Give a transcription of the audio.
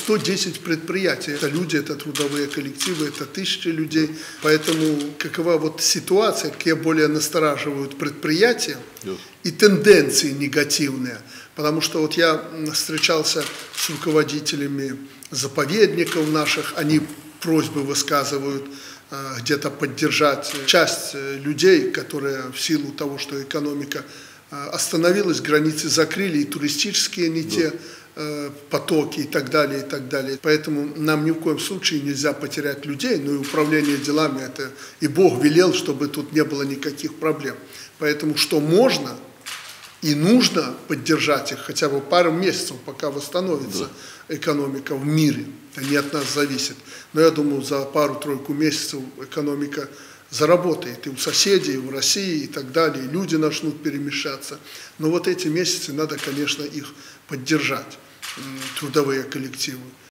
110 предприятий. Это люди, это трудовые коллективы, это тысячи людей. Поэтому какова вот ситуация, какие более настораживают предприятия и тенденции негативные. Потому что вот я встречался с руководителями заповедников наших, они просьбы высказывают где-то поддержать часть людей, которые в силу того, что экономика остановилась, границы закрыли, и туристические не те потоки и так далее, и так далее. Поэтому нам ни в коем случае нельзя потерять людей, но и управление делами это и Бог велел, чтобы тут не было никаких проблем. Поэтому что можно и нужно поддержать их хотя бы пару месяцев, пока восстановится экономика в мире. Это не от нас зависит. Но я думаю, за пару-тройку месяцев экономика заработает и у соседей, и в России, и так далее. И люди начнут перемещаться. Но вот эти месяцы надо, конечно, их поддержать, трудовые коллективы.